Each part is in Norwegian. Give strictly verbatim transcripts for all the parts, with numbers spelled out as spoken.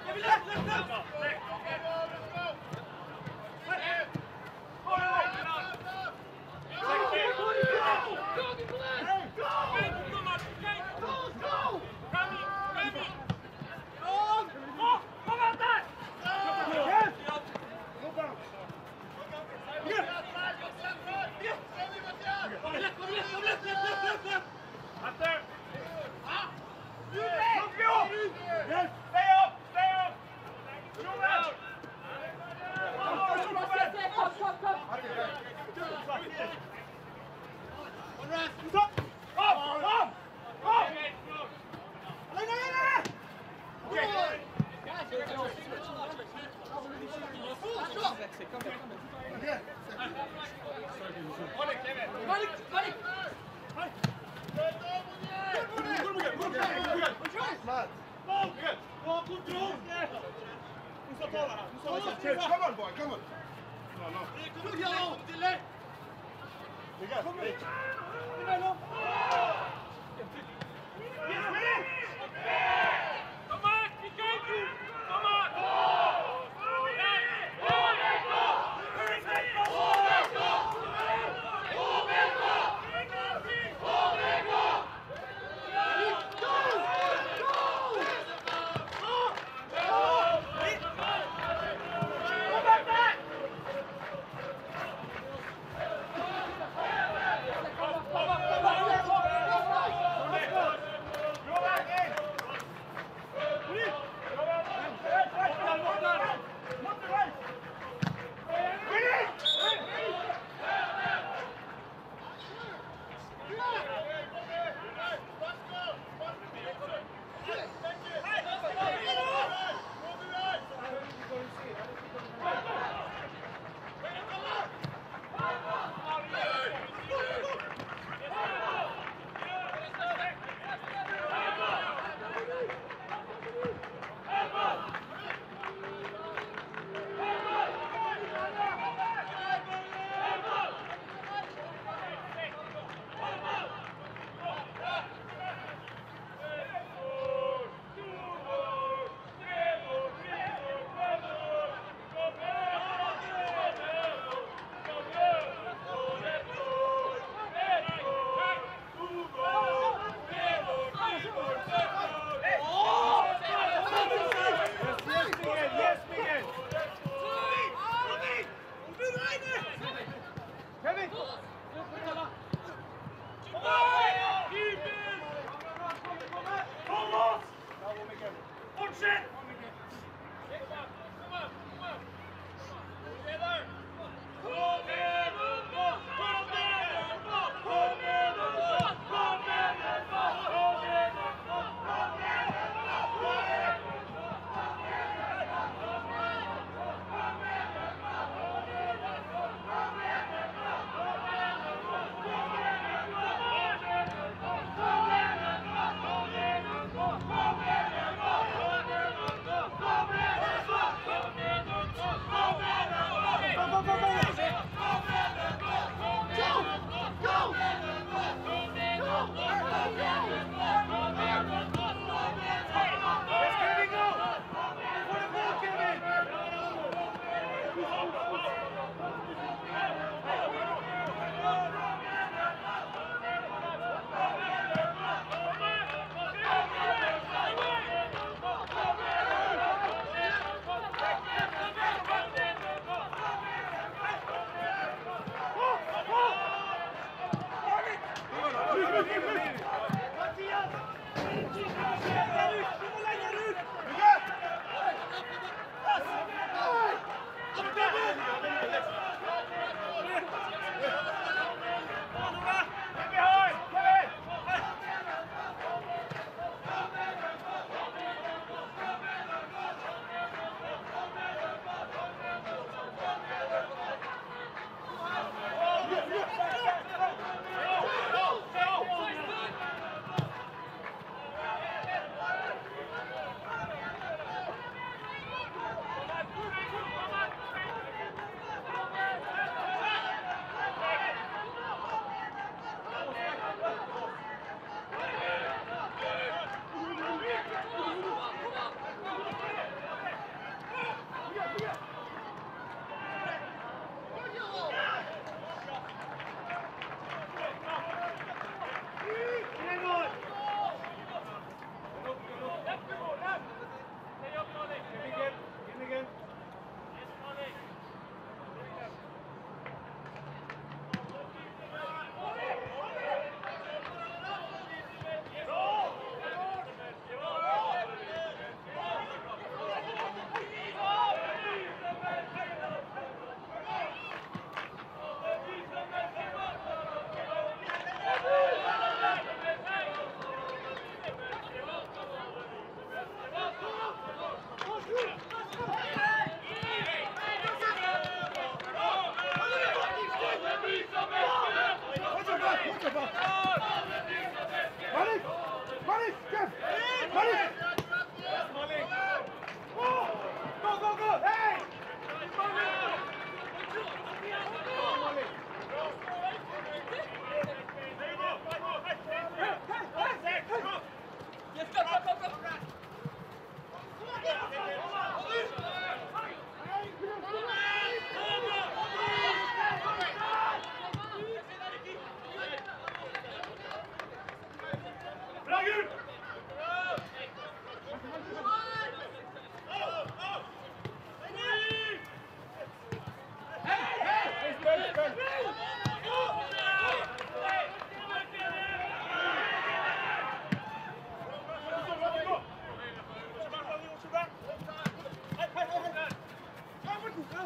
Come on, boy, come on. No, no.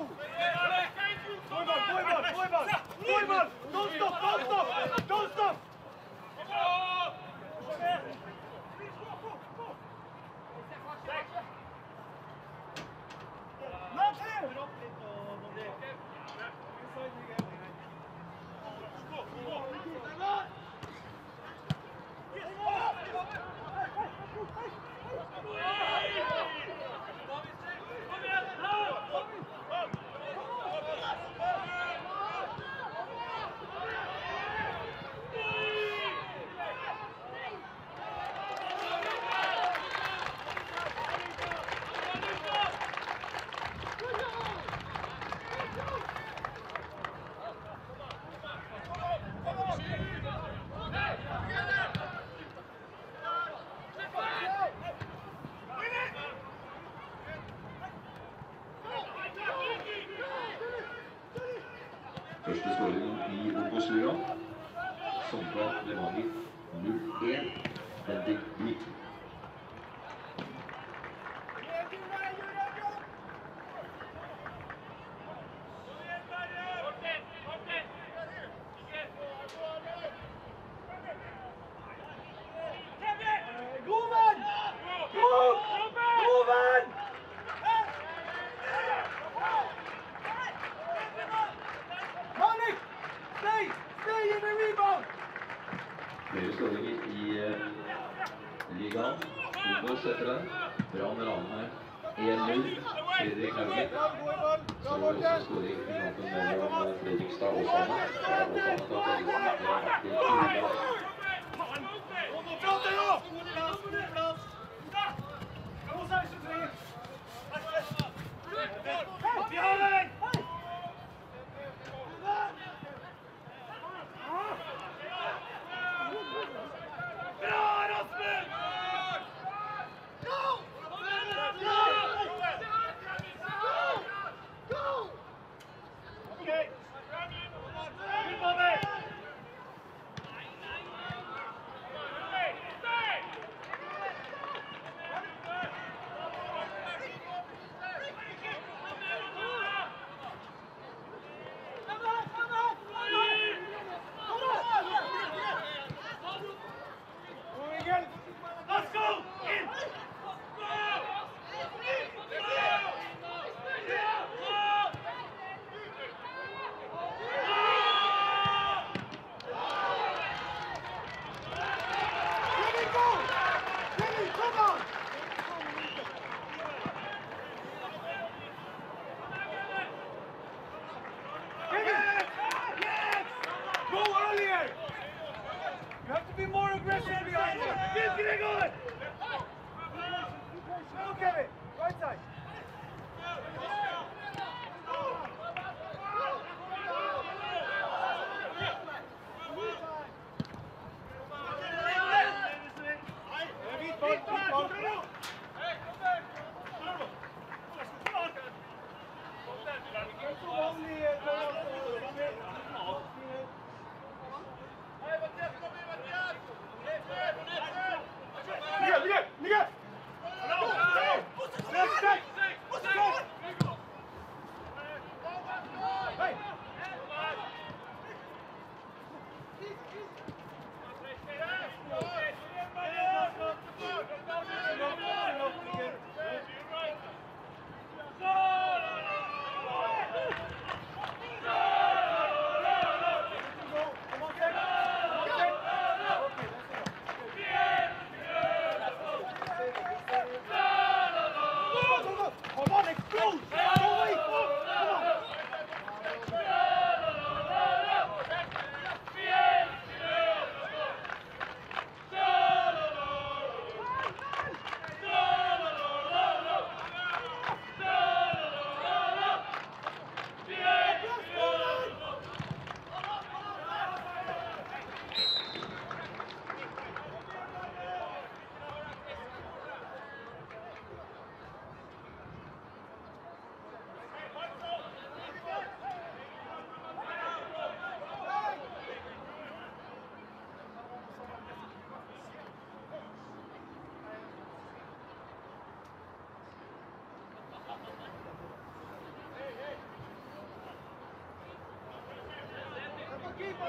Don't stop, don't stop, don't stop! Not here! Første skåringen i Obos-ligaen. Sogndal Levanger null én. Bendik Blik. Flere skåringer i uh, ligaen. Obos etter den. Brann Ranheim én null. Fredrik Haugen. Så var det også skåring i kampen mellom Fredrikstad og Åsane. Det er Åsane som har vært til fire.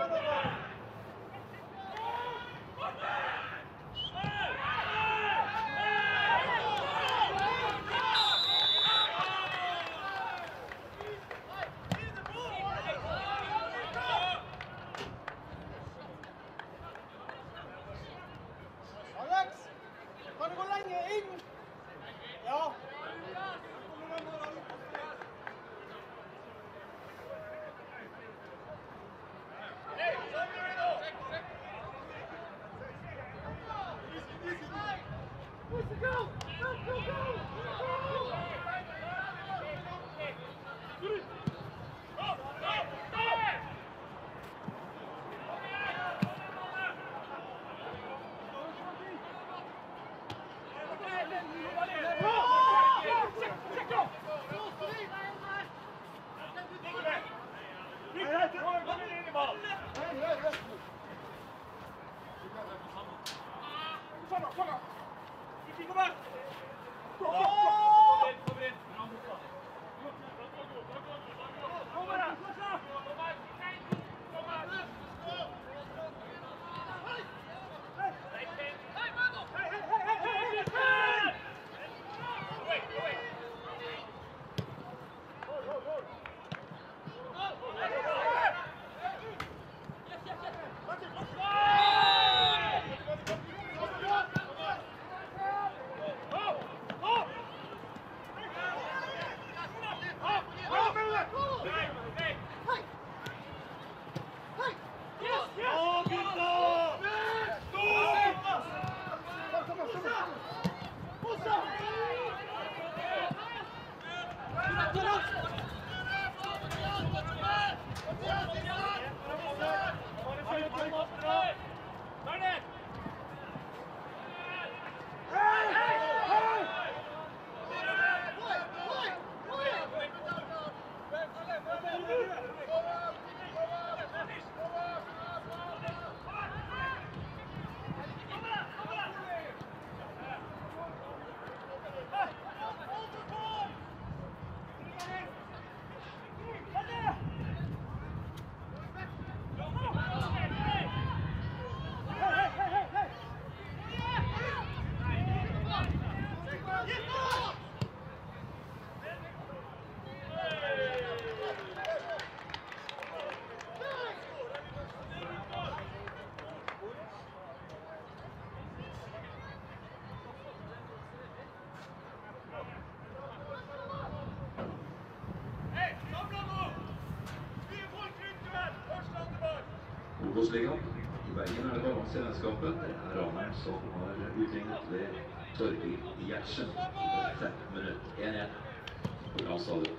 Obos-ligaen. I Bergen er det balanselandskapet. Det er Ranheim som har utlignet ved Torgeir Gjertsen i femten minutter. én én på Grand Stadion.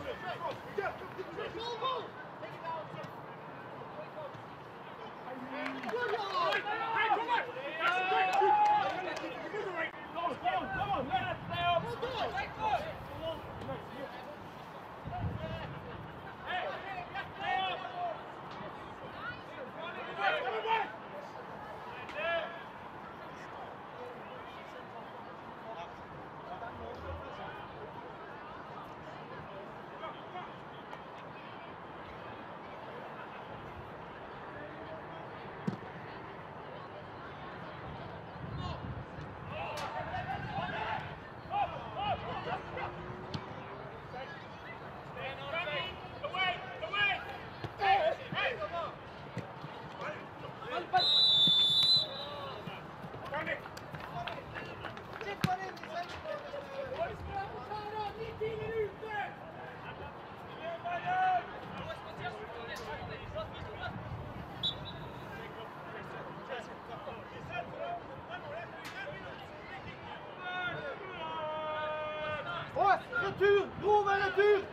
Retur! Grove, retur!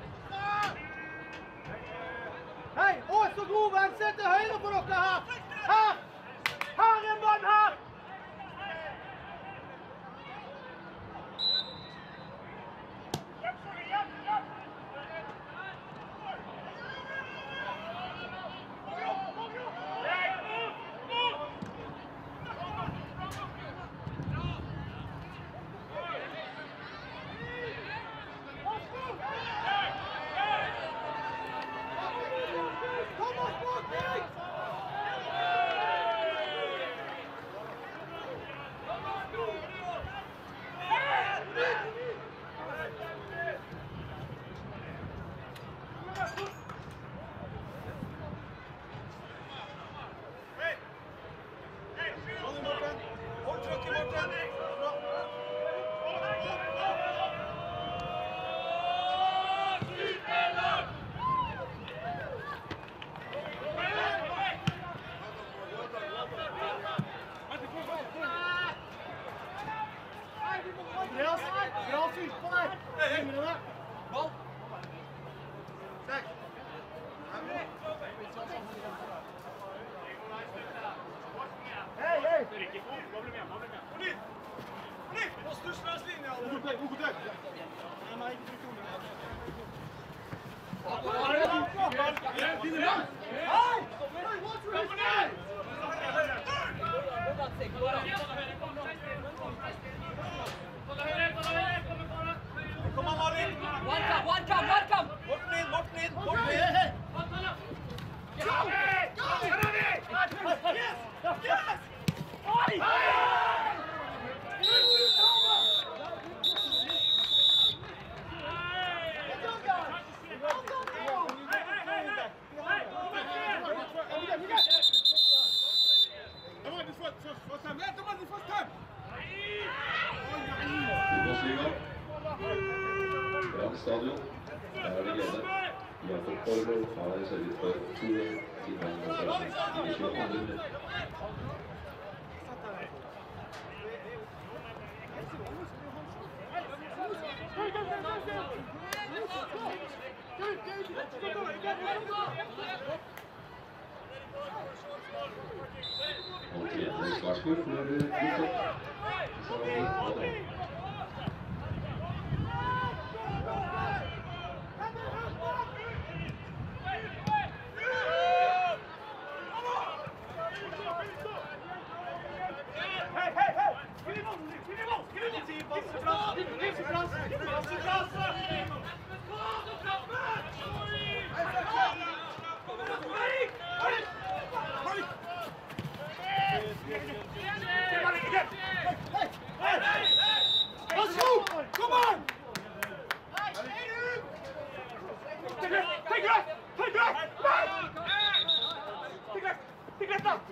Hei, Ås og Grove, se til høyre på dere her! Her! Her er en mann her! Stadion. Der er det glede. Jakob Borgård har sørget for to innvandrere i tjueåtte minutter. Og tredje svarskår for Lukas. Så er det Come on! Take it! Take it! Take it! Take it! Take it now!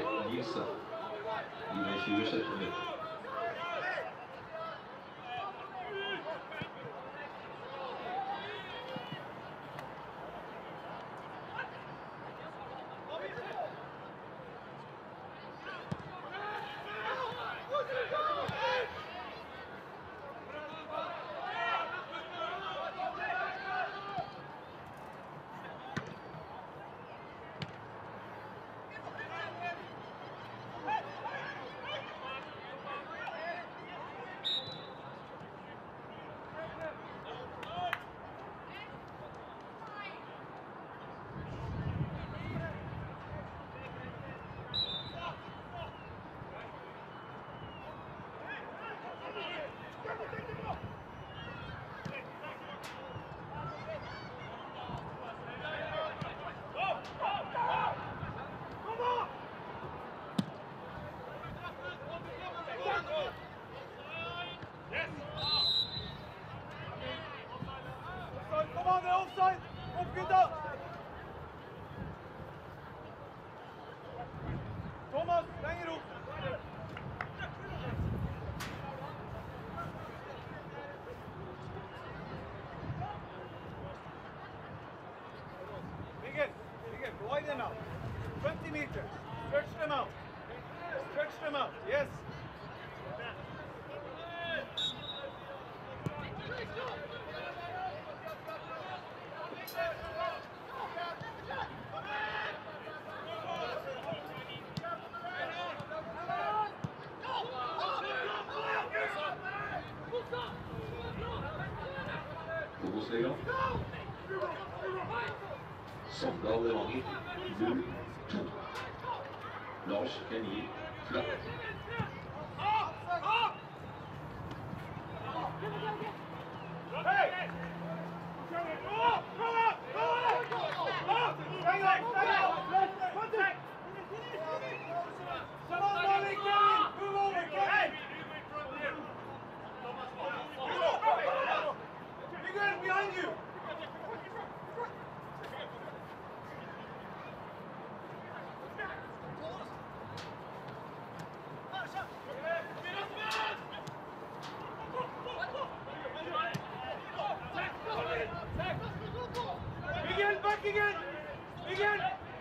gir seg i den tjue sjette minutt. Kom an, det er offside! Opp, gutta! Thomas, lenger opp! Miguel, Miguel, widen them out. twenty meters. Stretch them out. Stretch them out, yes. Obos-ligaen. Sogndal Levanger null to. Lars Kenny Flatt. Hey! Go up! Go up! Go up! Hang on! Hang on! Contact! Come on, Molly, Kevin! Move over, Kevin! Miguel, behind you! Miguel, back again! Miguel!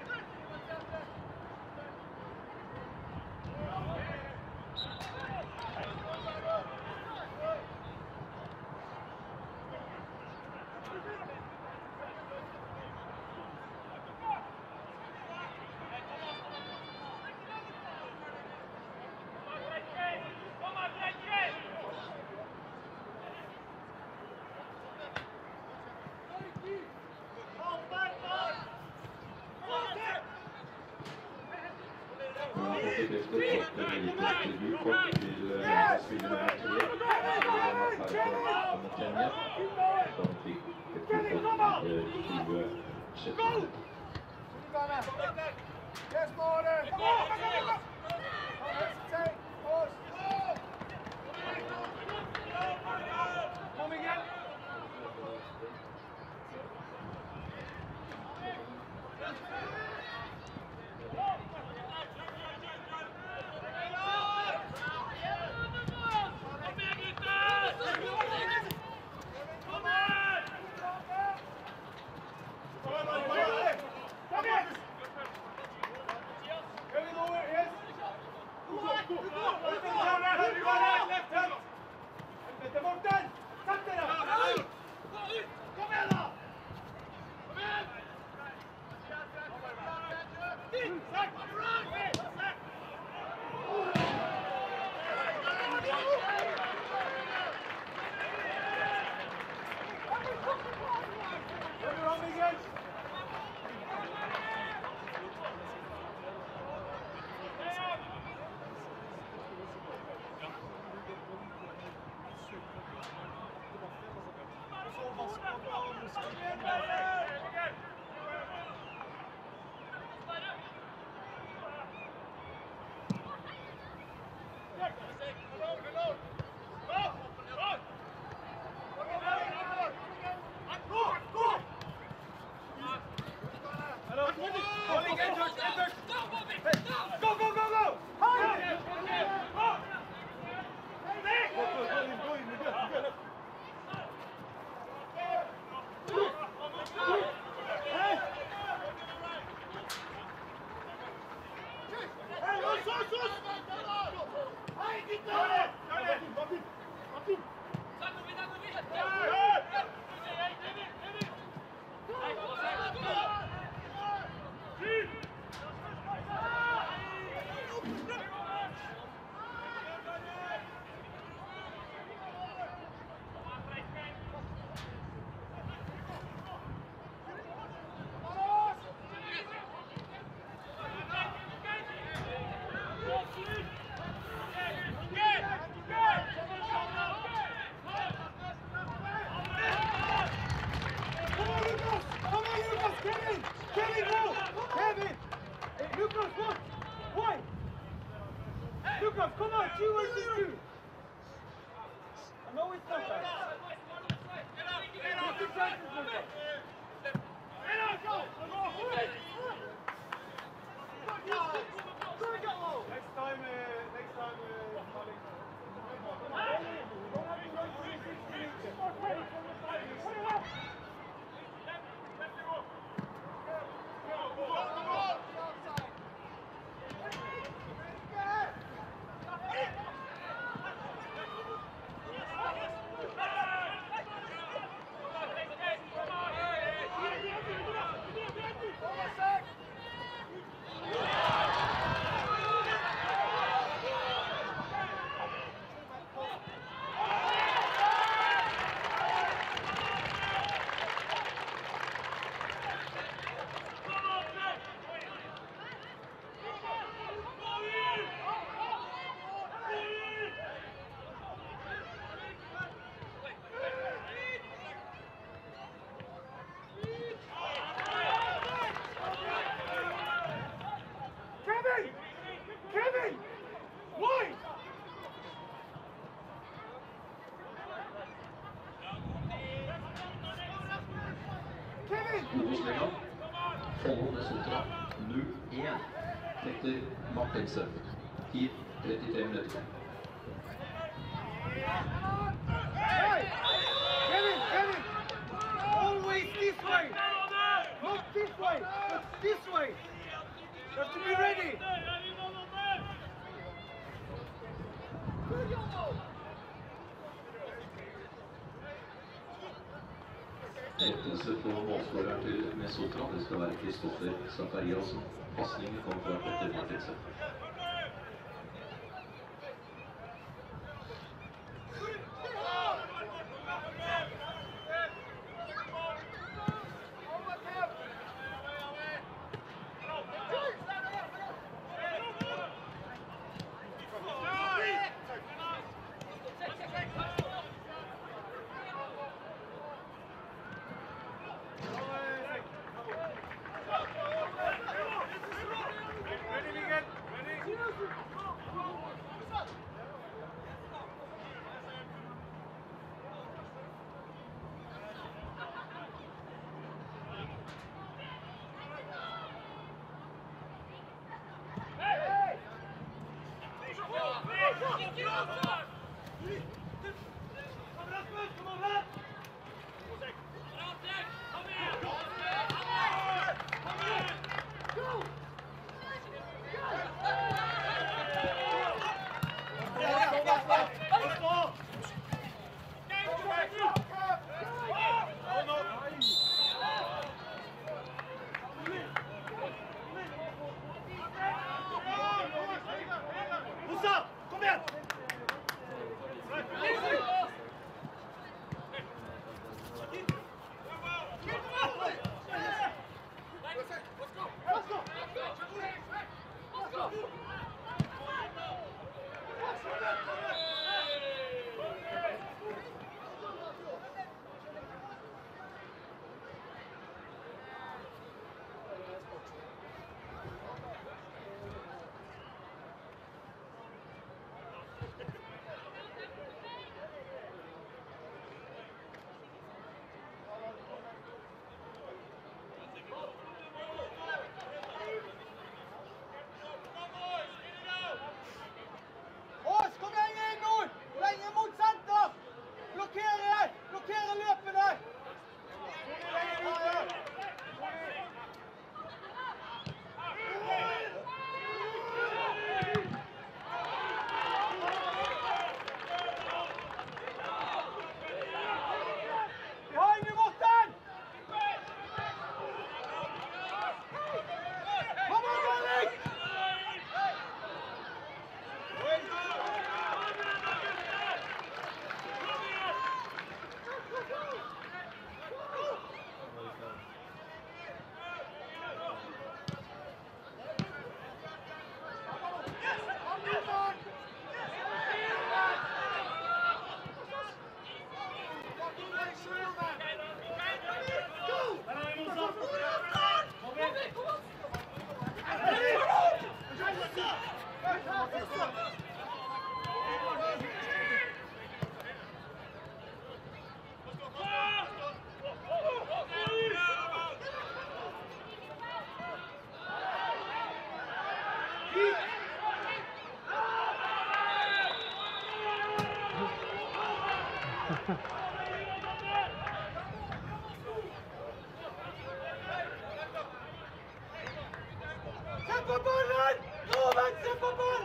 Yes, Morten! Come on! Don't hesitate! Pause! Come again! Go, go, go! Lucas, come on, two versus two. I know it's not bad. fifty chances, Lucas. Next time, uh, next time, Obos-ligaen. Follo med Sotra null én etter Martinsen. Tid trettitre minutter. Hey! Kevin, Kevin! Always this way! Not this way, but this way! You have to be ready! Rettelse på målskåreren til med Sotra. Det skal være Kristoffer Zakariasen. Pasningen kom fra Petter Martinsen. Sett på ballen! Loven, sett på ballen!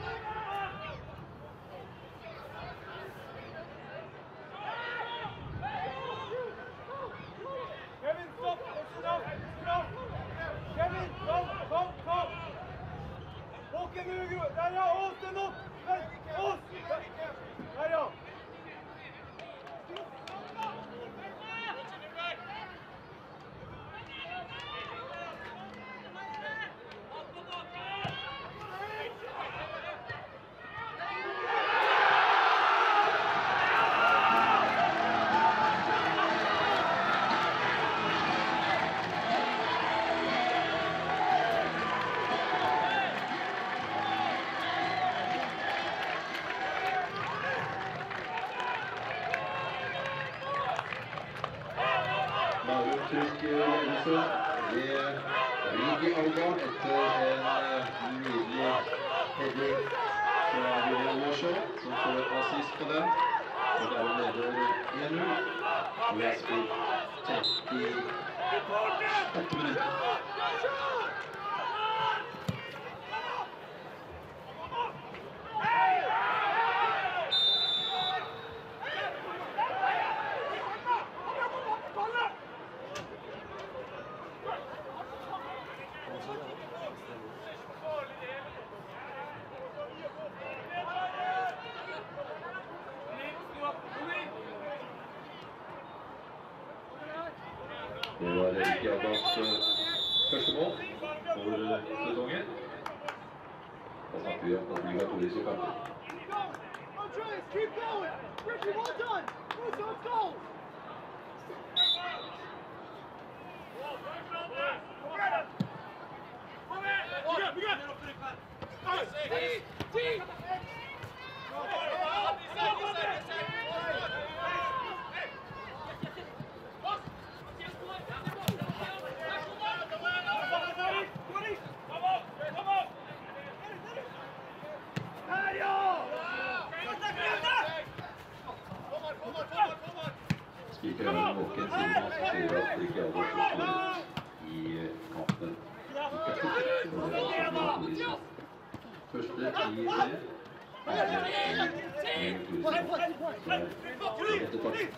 Kevin, stopp! Stopp! Stopp! Kevin, kom, kom, kom! Håken Hugo! Der ja, Ås, den opp! Ås! Der ja! Trykk ledelse ved Rigi Alban etter en nydelig heading fra William Marshall, som får assist på den. Og der er leder en null. Og vi har spilt trettiåtte minutter. Det var Rigi Albans første mål for sesongen. Da snakker vi om obligatoriske kamper. Andreas, keep going! Richie, well done! Let's go! Spiker er våken siden han sier at Rigi Albans slår i kampen. Første i serien, andre i obligatorisk.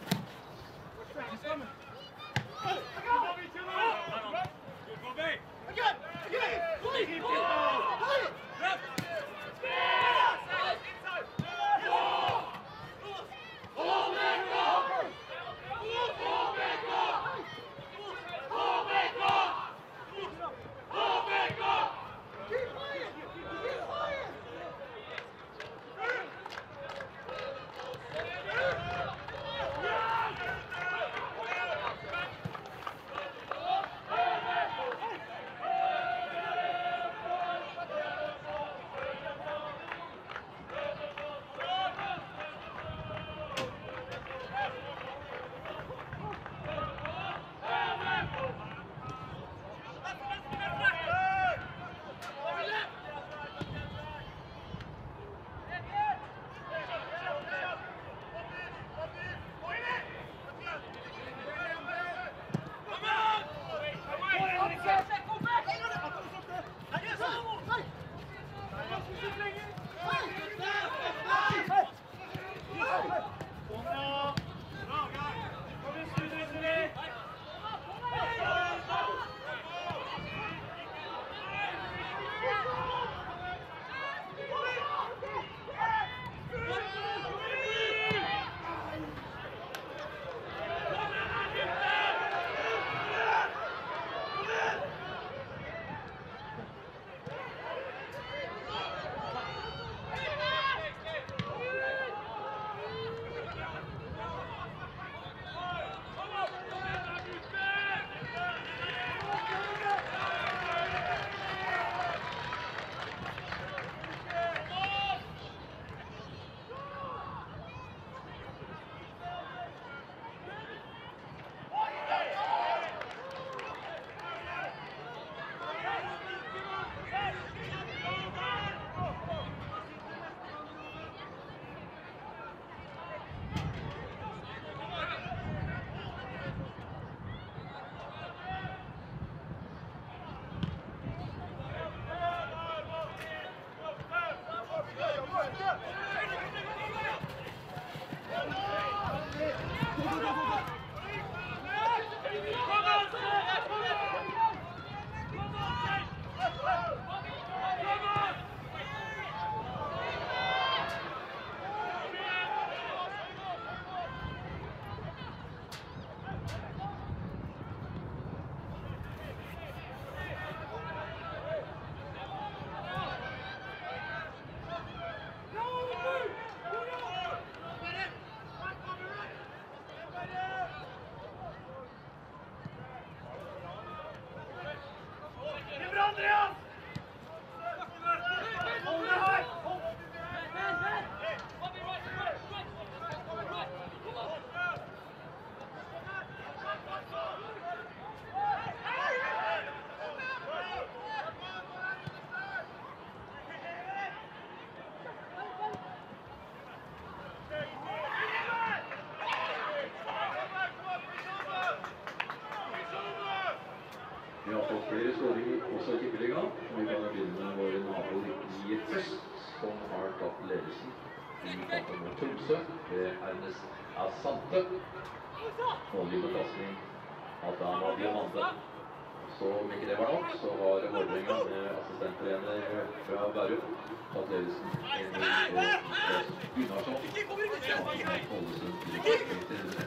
har tatt ledelsen i kampen mot Tromsø ved Ernest Asante. Målig bepasning at han var diamante. Så om ikke det var nok, så var Vålerenga med assistenttrener fra Bærum tatt ledelsen en null og Andreas Gunnarsson. Ålesund til det.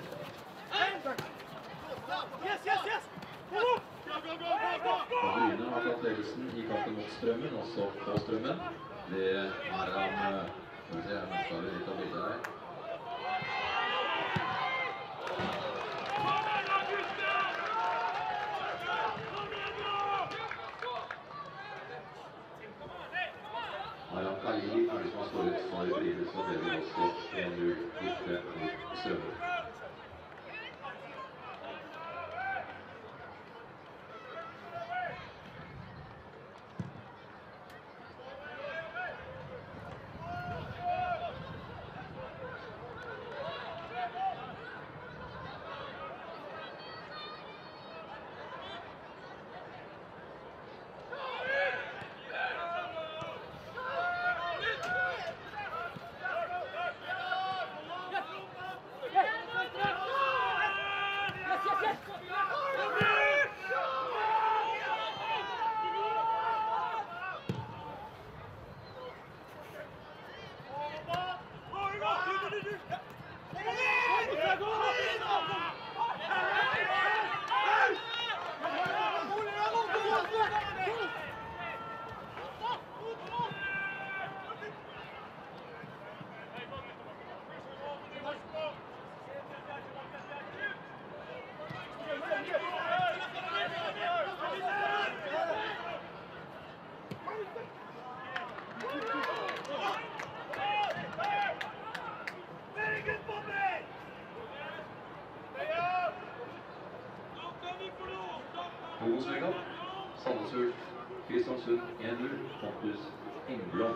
Yes, yes, yes! Bryne har tatt ledelsen i kampen mot Strømmen, også på Strømmen. Det er han... Skal vi se, jeg tar litt av bildet her. Ayan Khalili er det som har skåret for Bryne, så det blir også en null borte mot Strømmen. Obos-ligaen, Sandnes Ulf, Kristiansund en null, Pontus Engblom.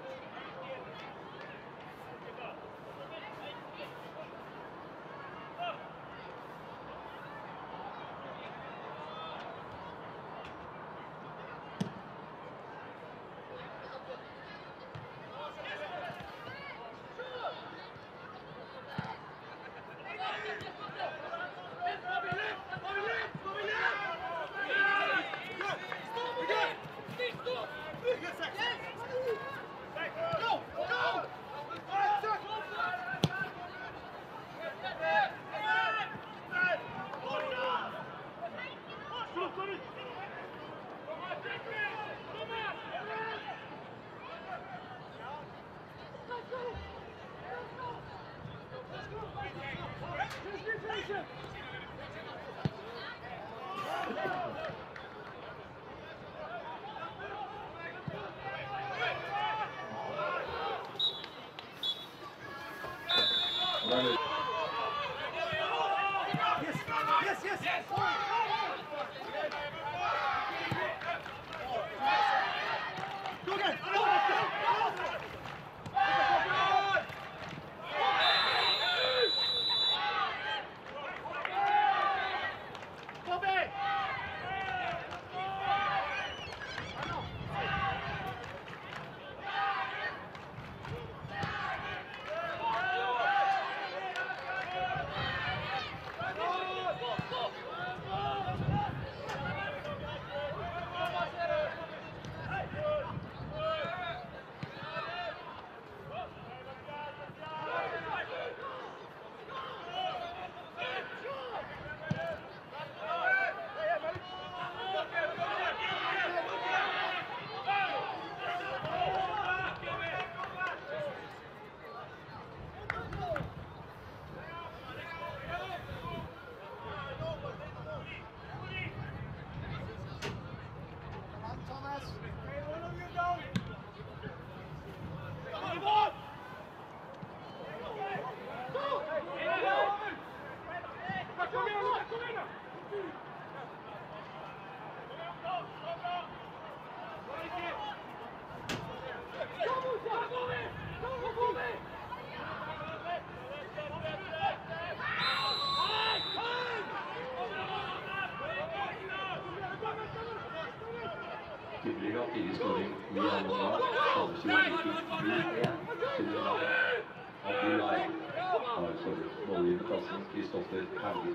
Yes, yes, yes! Go again! Go again! Bobby! Abdullahi har skåret målgivende plassen Kristoffer Haugen.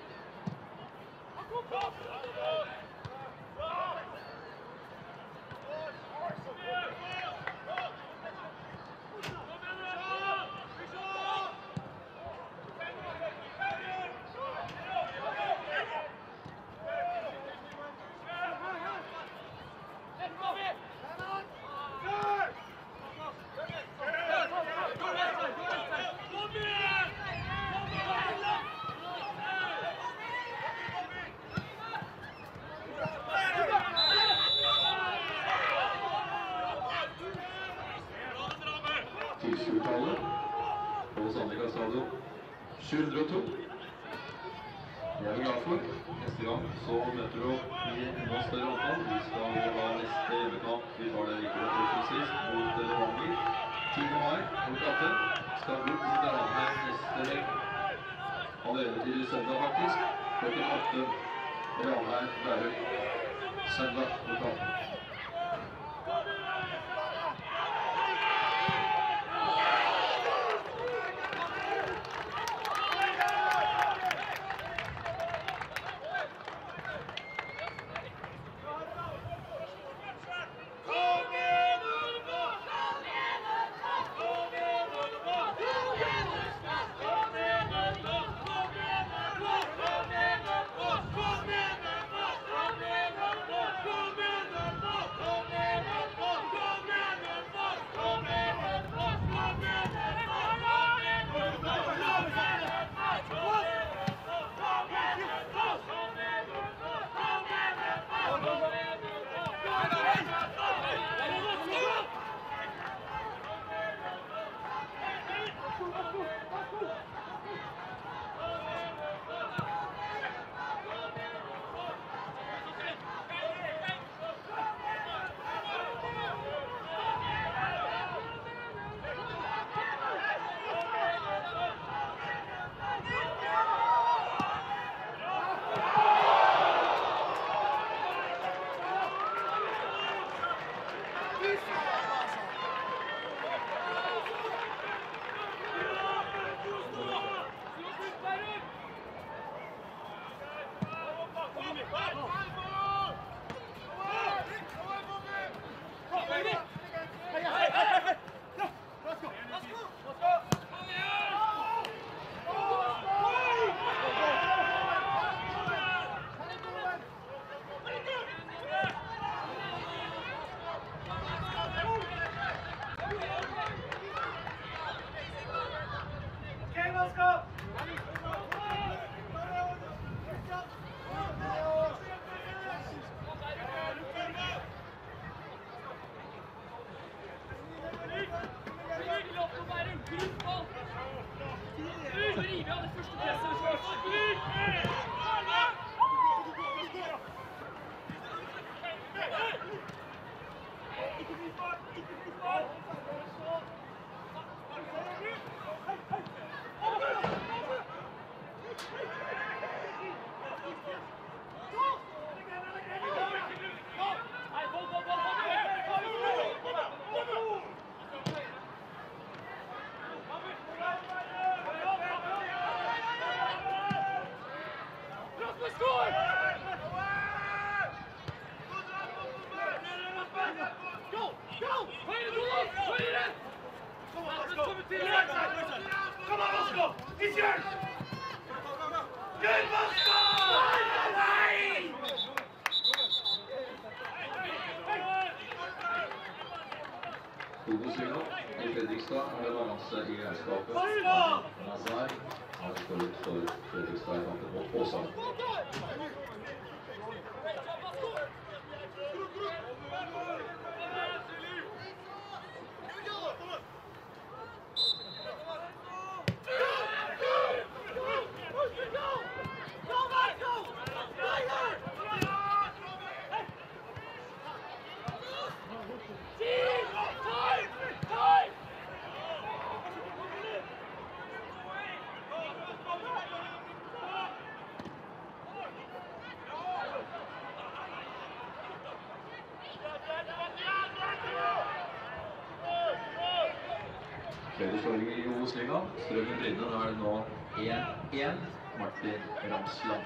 Tilskuertallet på Sandvika stadion sju hundre og to. Det er vi glad for. Neste gang så møter du opp i enda større antall. Vi skal ha neste hjemmekamp. Vi tar det like godt som sist mot Levanger. tiende mai mot atten. Skal bort mot Levanger neste helg. Allerede til søndag faktisk. Klokken åtte. Levanger Bærum. Søndag mot atten. Hovedsynet i Fredrikstad er det balanse i regnskapet. Nazar har skåret for Fredrikstad i kampen mot Åsane. Flere skåringer i Obos-ligaen. Strømmen Bryne, nå er det nå én én. Martin Ramsland.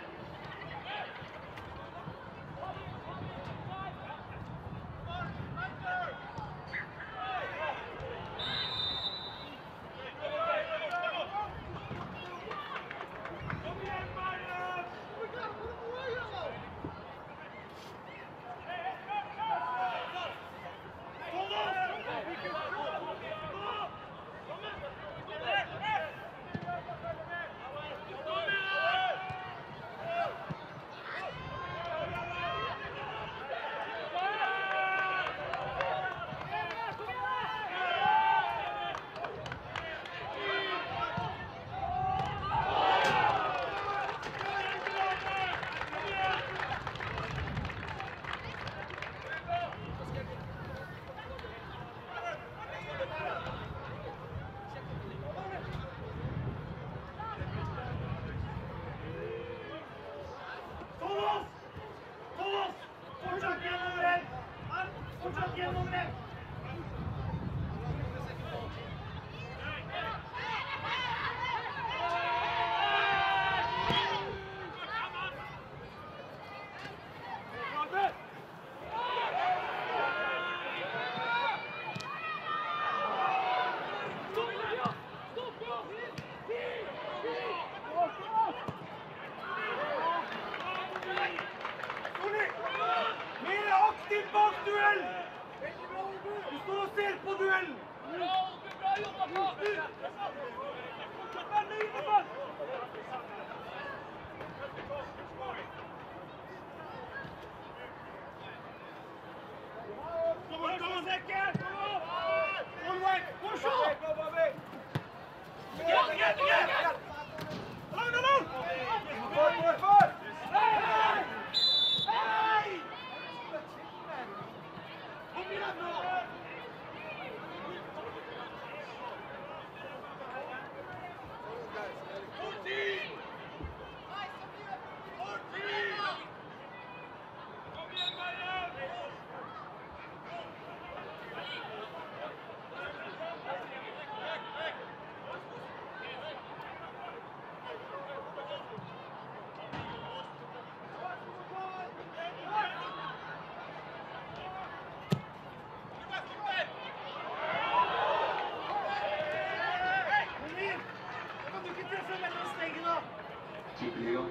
Tippeligaen.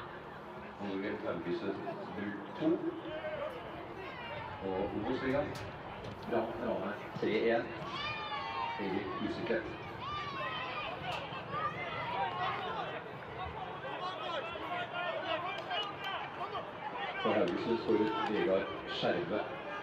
Oliver Klaubyset null to. Og Obos-ligaen. Brann Rane tre én. Erik Huseklepp. For Haugesund står ut Vegard Skjerve.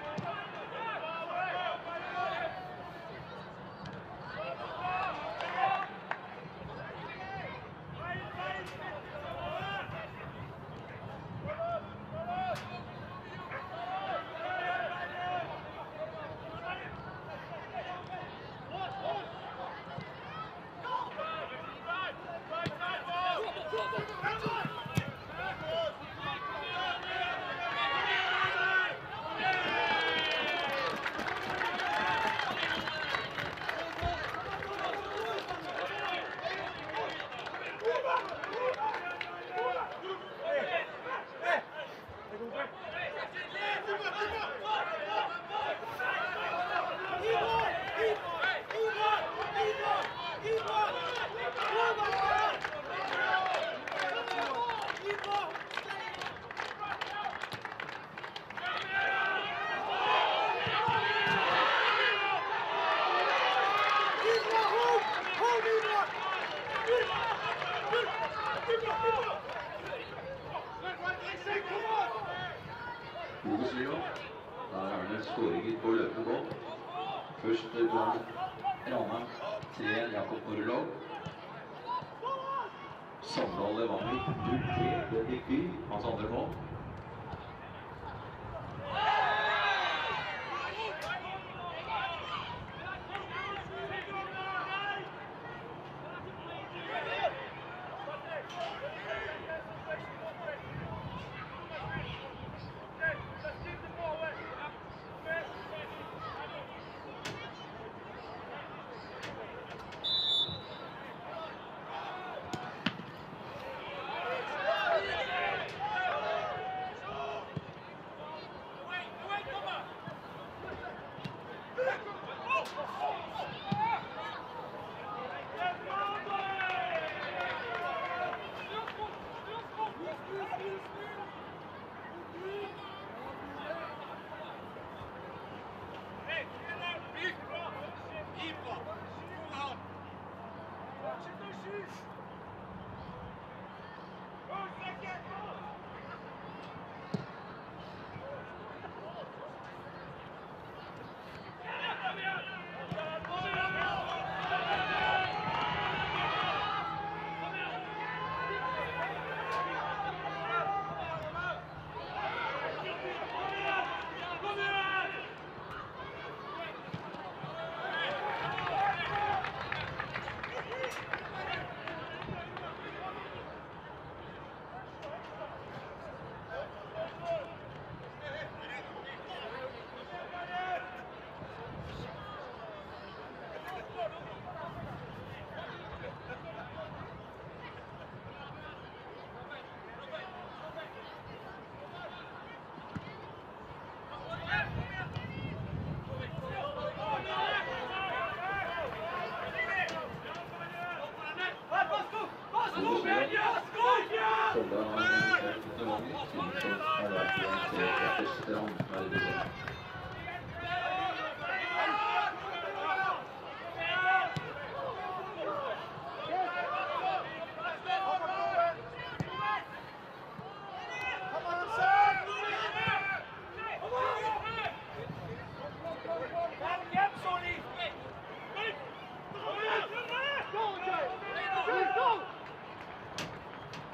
Obos-ligaen. Der er det skåringer på løpende bånd. Først Brann Ranheim tre én, Jakob Norlov. Sandal Levanger null tre, Bendik By, hans andre mål. Folda har invitert til mange team som har vært i en treretters strandverdig.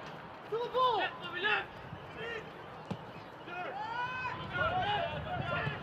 To the ball!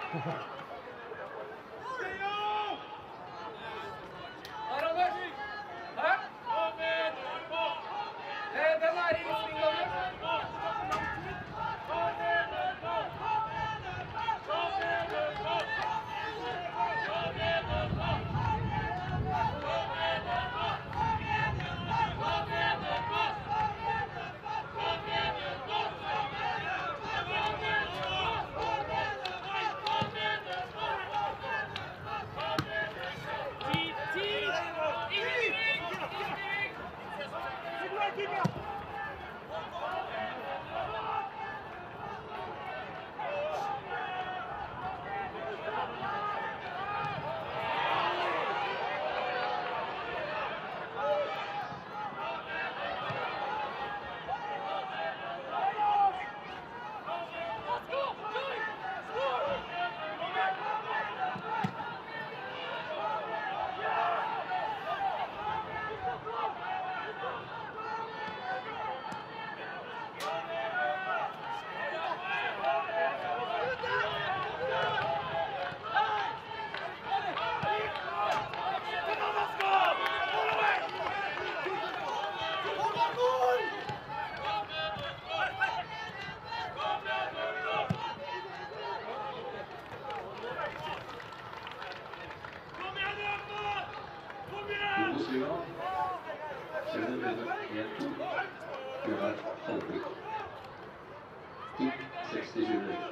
Obos-ligaen. Serien begynner en to. Gunnar Halvik. Tid sekstisju minutter.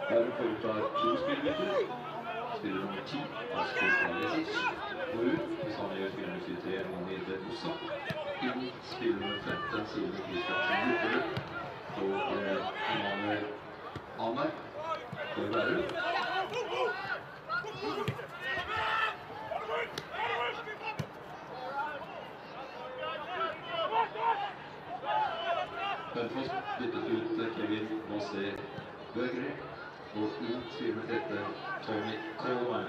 Herren foretar to spillbytter. Spiller nummer ti, Asbjørn Lesic, går ut. Det samme gjør spiller nummer tjuetre, Monid Ossa. Inn spiller nummer femten, Simen Kristiansen Lukkerud. Og Emanuel Amer for Bærum. Hønefoss byttet ut Kevin Mosse Bøgre, og inn spiller med dette Tony Coleman.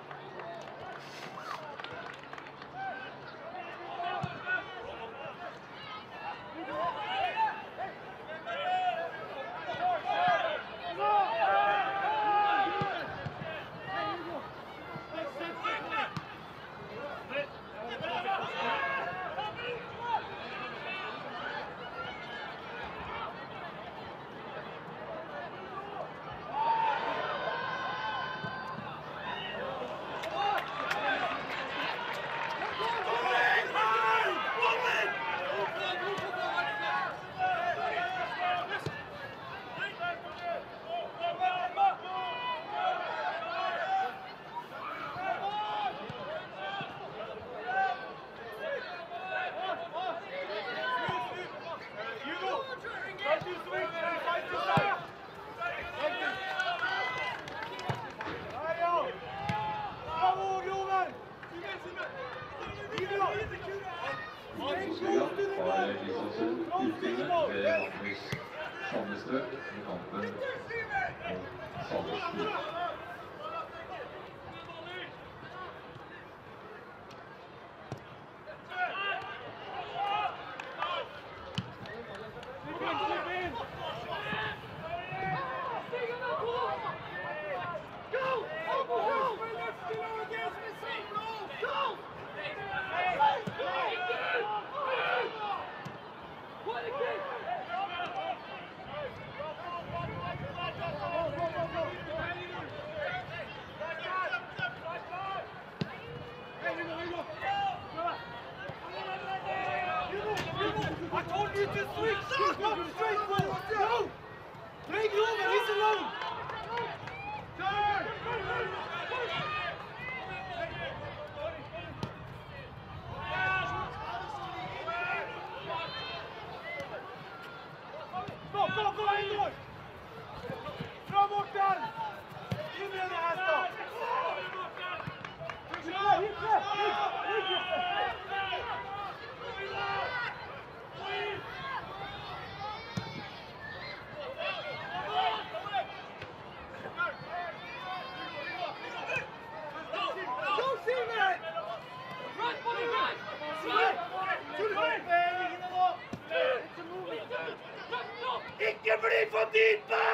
Ikke bli for dype!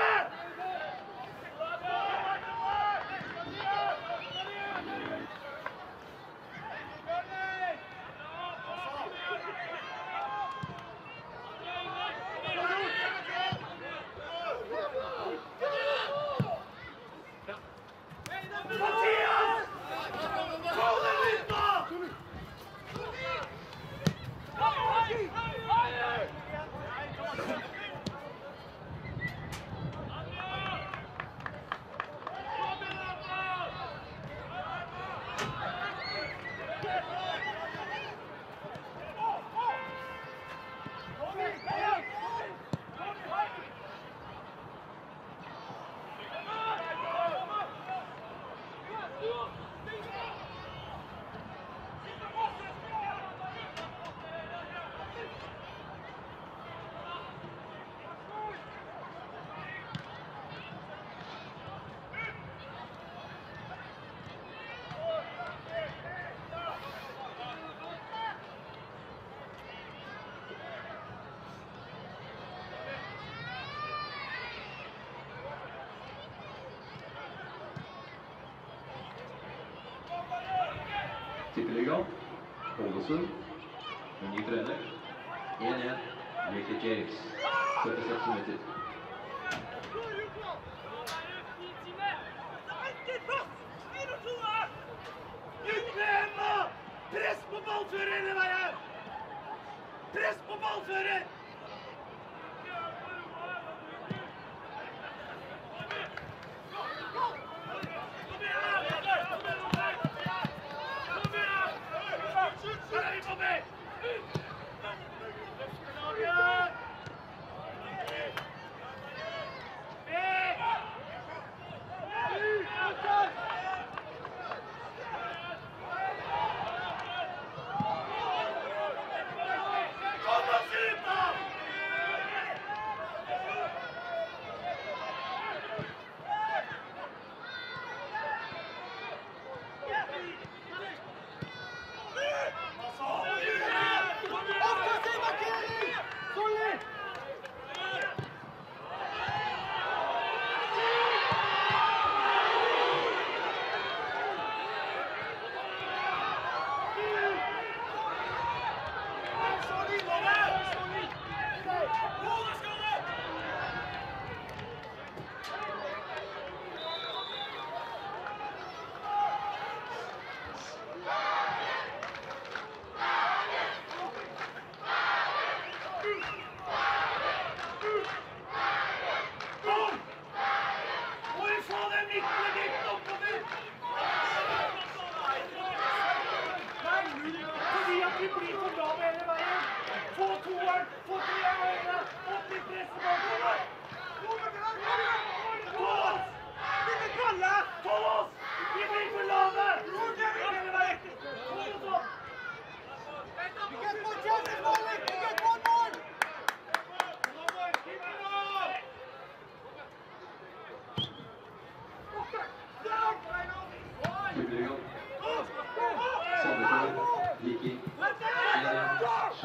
Tippeligaen, Ålesund, en ny trener, en en, Ricky James, syttiseks minutter. Press på ballfører hele veien! Press på ballfører!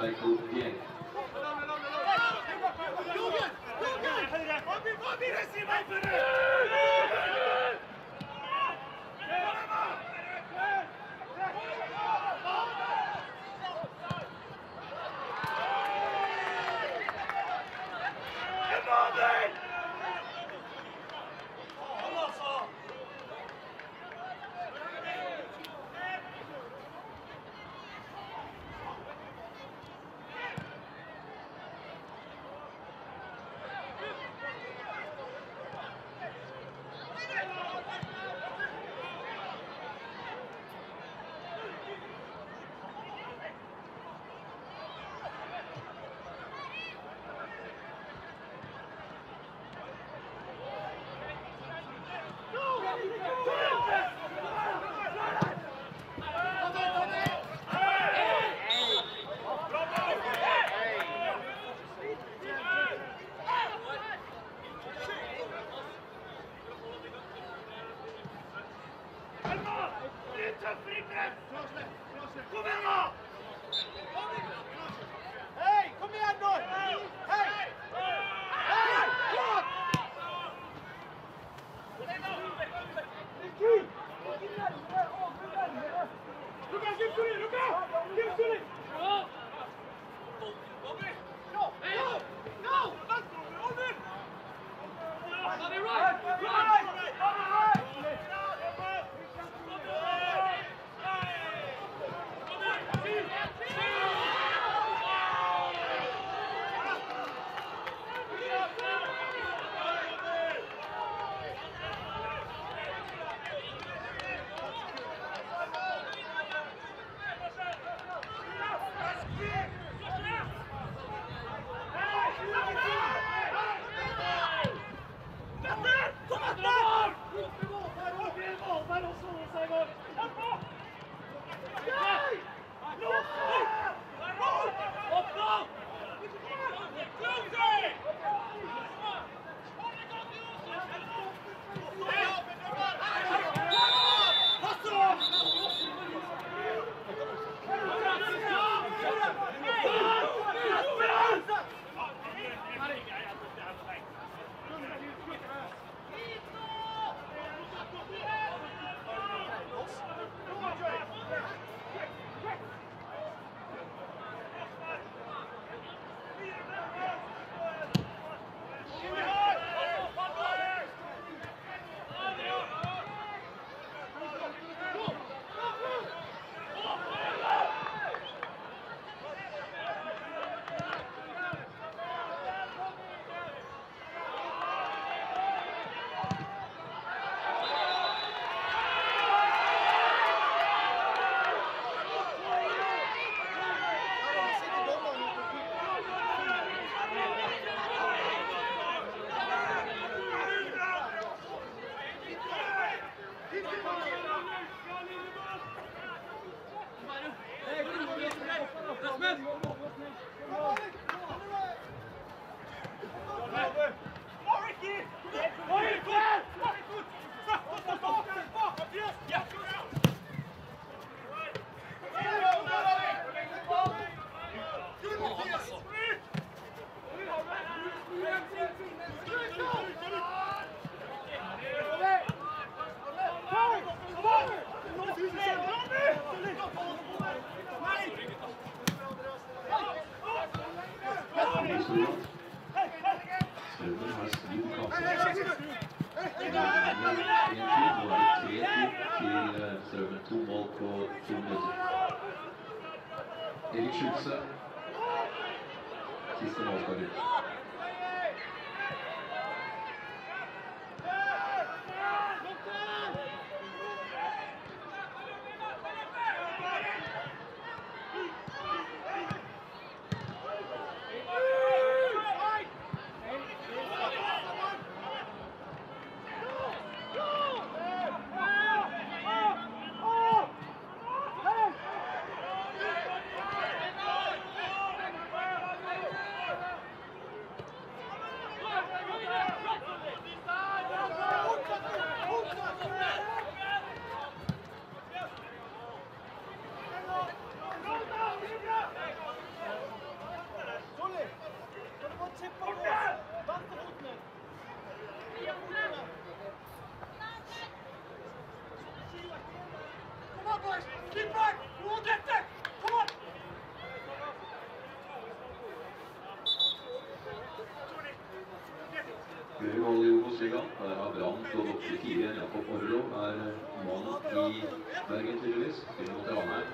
Psycho-gjeng. Hei, kom igjen nå! Hei! Hei! To mål på to minutter. Erik Schulze, siste målskårer. stått opp tidligere enn Jakob Orlo, er mann i Bergen tydeligvis, spiller mot Ranheim.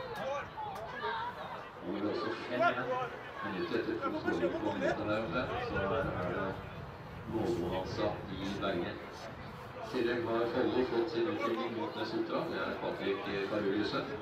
Og det er også fem minutter etter to skåringer på minutter der oppe, så er det målbonanza i Bergen. I tillegg har Follo fått sin utvikling mot Nesotra, det er Patrick Karuliuset.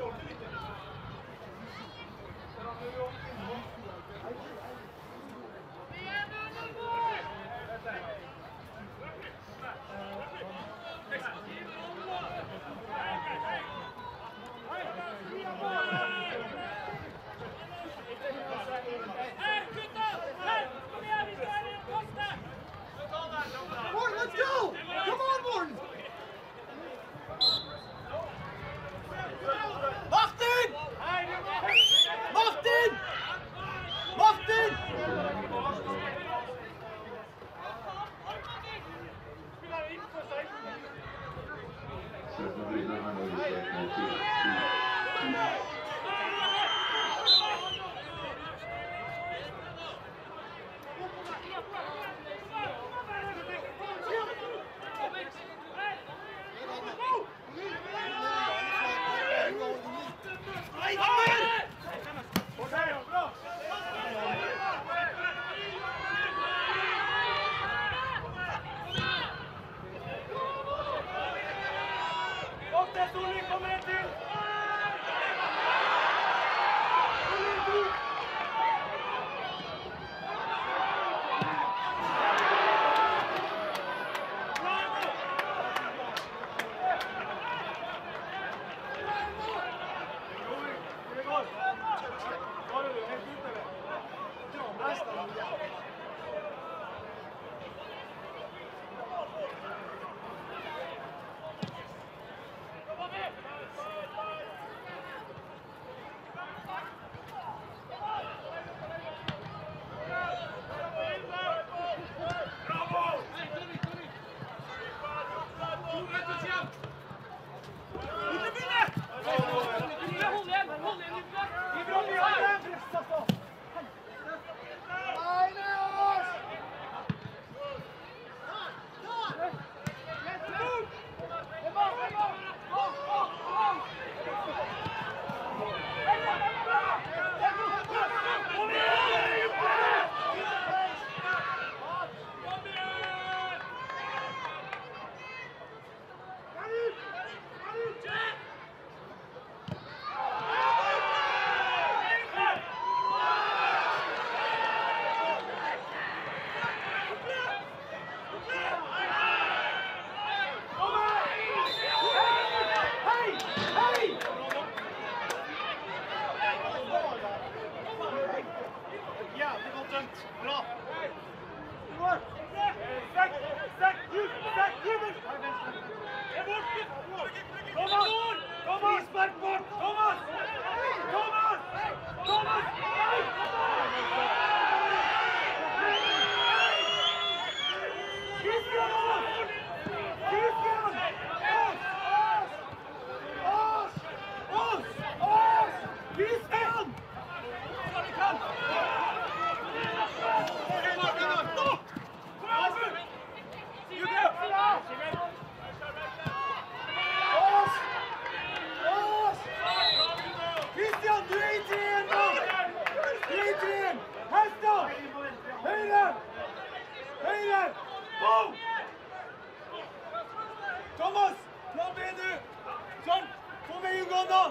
Thomas, plan B nu! Sånn, få med Uganda!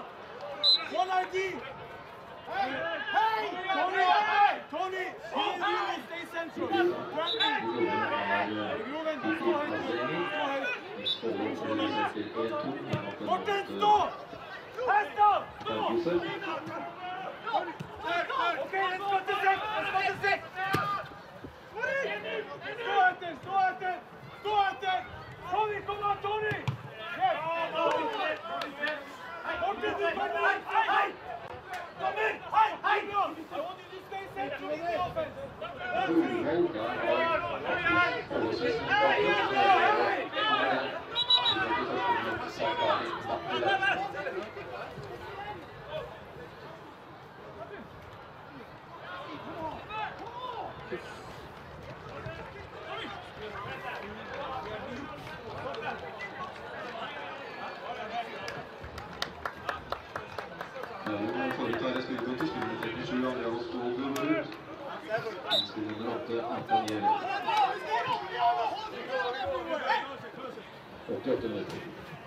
One I D! Hei! Hei! Tony! Tony! He really stay central! Groven, stå høyt! Stå høyt! Morten, stå! Her, stå! Stå! Ok, let's go to six! Let's go to six! Stå etter! Stå etter! Stå etter! Tony, kom an, Tony! Yes! Morten, du kommer! Hei! Hei! Kom inn! Hei! Hei! I want you to stay central in the offense! That's it! Innspill nummer åtte, Anton Gjøren. åttiåtte minutter.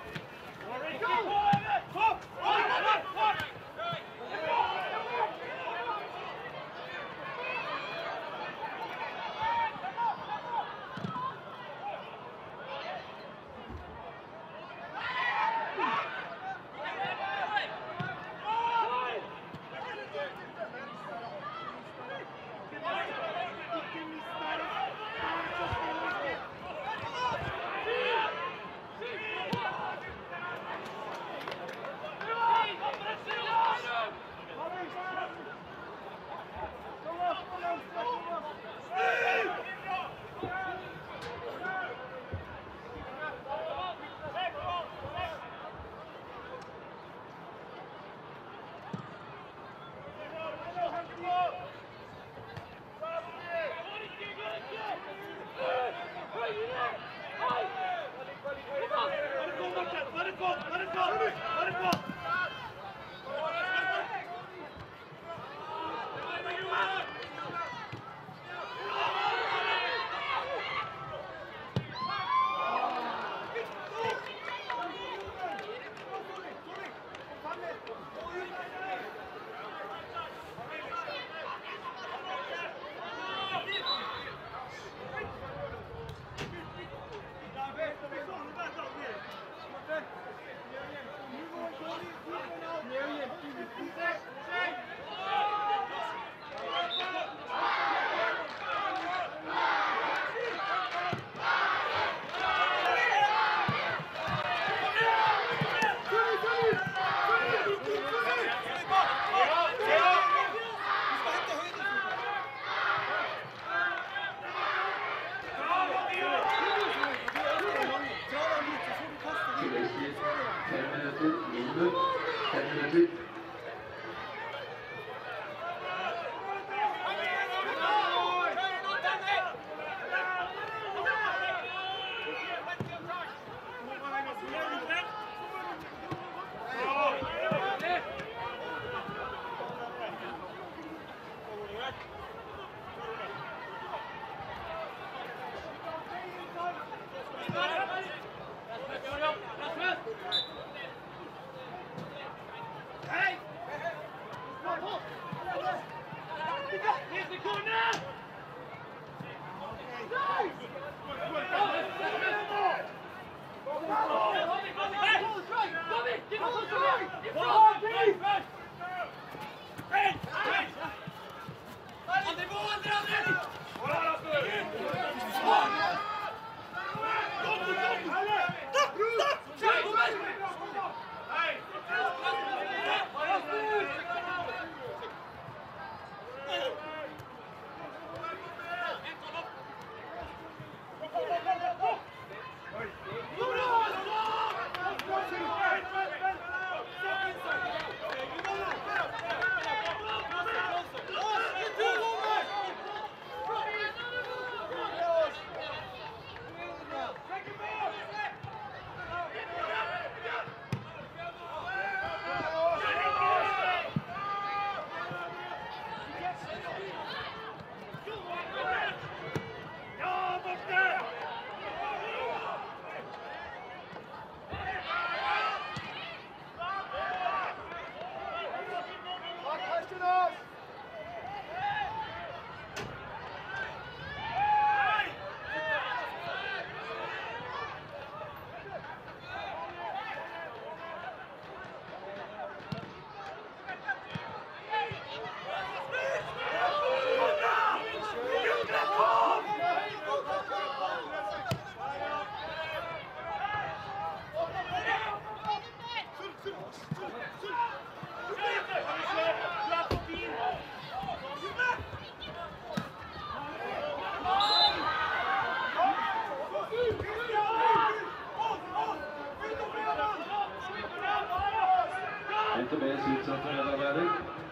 N T B's utsentermedarbeider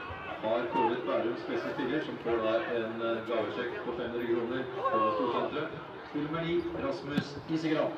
har kåret Bærums beste spiller, som får da en gavesjekk på fem hundre kroner på Storsenteret. Spill nummer ni, Rasmus Isegran.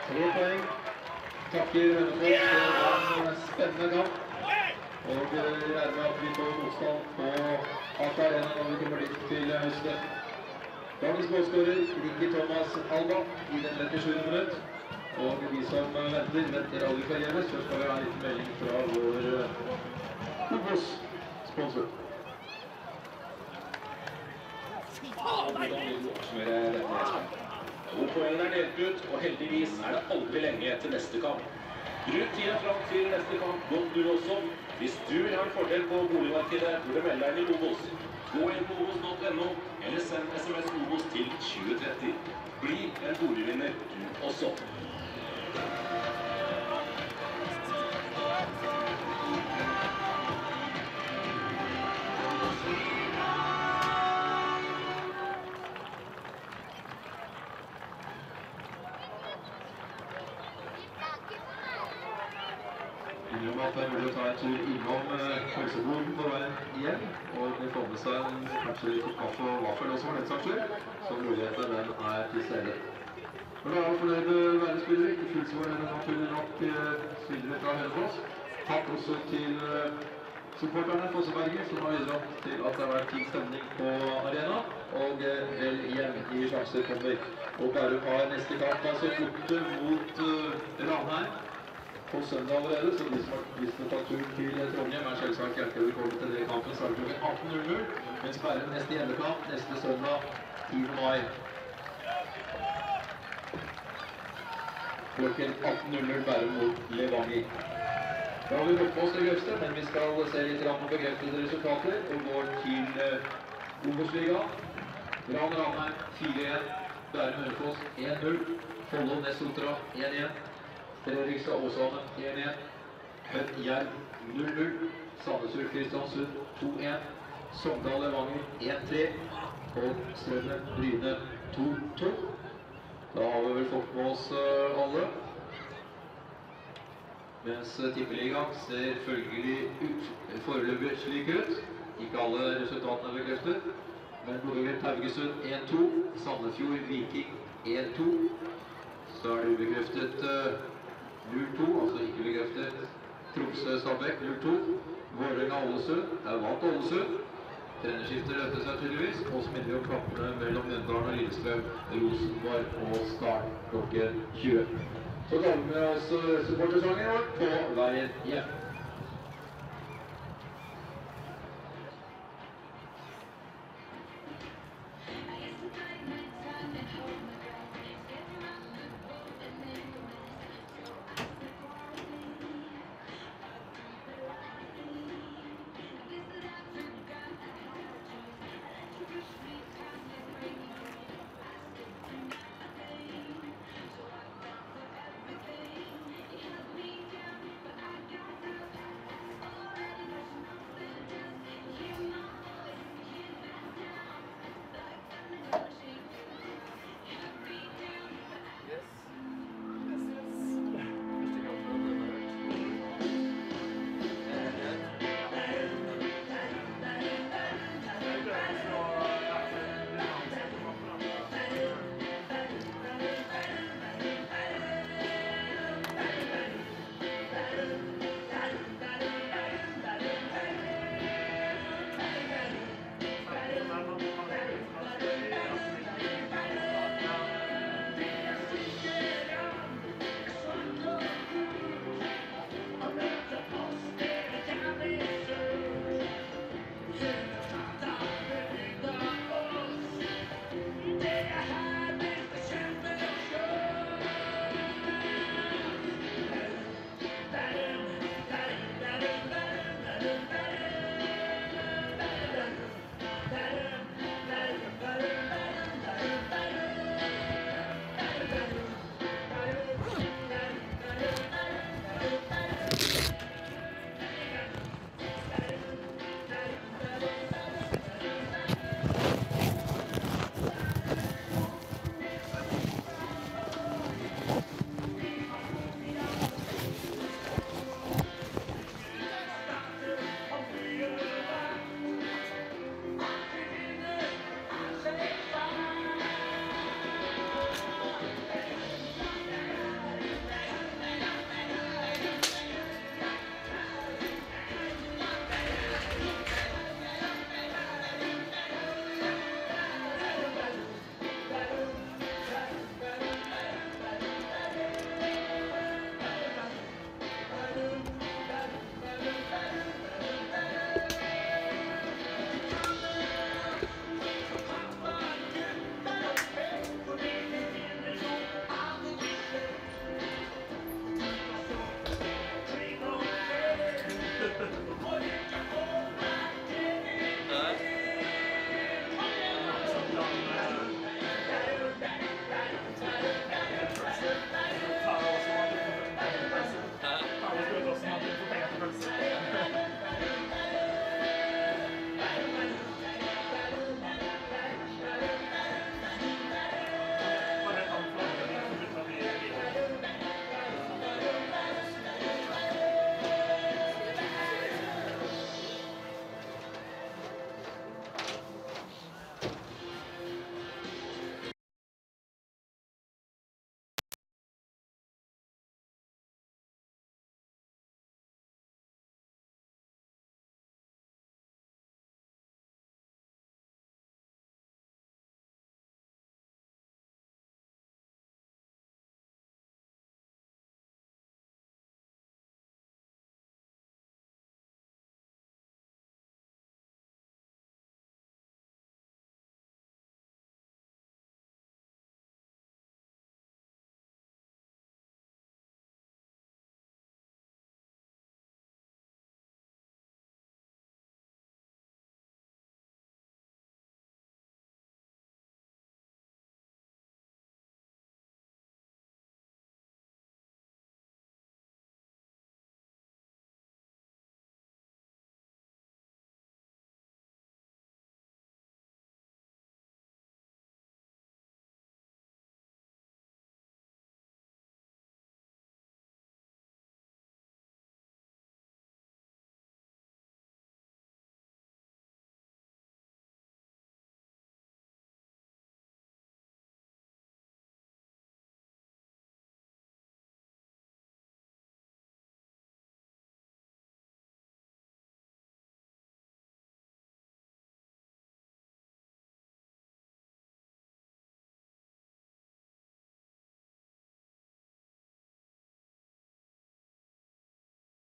Tre poeng. Takker Hønefoss for en spennende kamp. Og vi regner med at vi får motstand på Aker Arena når vi kommer dit til høsten. Dagens målskårer Ricky Thomas Alba i den trettisjuende minutt. Og de som venter, venter aldri forgjeves. Først skal vi ha en liten melding fra vår Obos-sponsor. Hvordan vil du oppsummere dette, Espen? O-poengene er delt ut, og heldigvis er det aldri lenge til neste kamp. Bruk tiden fram til neste kamp godt du også. Hvis du vil ha en fordel på boligmarkedet, bør du melde deg inn i Obos. Gå inn på obos punktum no, eller send sms Obos til tjue tretti. Bli en boligvinner du også. Innom at det er mulig å ta en tur innom pølseboden på veien hjem, og vi får med seg en, kanskje litt kaffe og vaffel også for den saks skyld, så muligheten den er til stede. Når du er fornøyd verdensspillere, ikke fullt så var det naturlig nok spillere fra Hønefoss. Takk også til supporterne Fosseberger, som har bidratt til at det har vært fin stemning på arena, og vel hjem i sjanser kommer. Og Bærum har neste kamp, altså borte mot Ranheim på søndag allerede, så de som har lyst til å ta tur til Trondheim er selvsagt hjertelig velkommen til den kampen starter klokken atten null null, mens Bærum neste hjemmekamp neste søndag tiende mai. Klokken atten null null Bærum mot Levanger. Da har vi gått på oss det grøvste, men vi skal se litt på bekreftede resultater og går til uh, Obos-liga. Gran Ranheim fire én, Bærum Hønefoss én null, Follo Nesotra én én. Fredrikstad Åsane én én, Hødd Jerv null null, Sandnesur Kristiansund to én, Sogndal Levanger én tre, og Strømmen Bryne to to. Da har vi vel fått med oss uh, alle. Mens uh, Tippeligaen ser følgelig ut, foreløpig slik ut. Ikke alle resultatene er bekreftet. Men Bodø-Glimt Haugesund én to, Sandefjord Viking én to. Så er det ubekreftet uh, null to, altså ikke bekreftet Tromsø Stabæk null to, Vålerenga Ålesund, er vant Ålesund. Trenerskiftet løpte seg tydeligvis, og så minner vi om kampene mellom Mjøndalen og Lillestrøm, Rosenborg og Start klokken tjue. Så tar vi med oss supportersangen vår på veien hjem.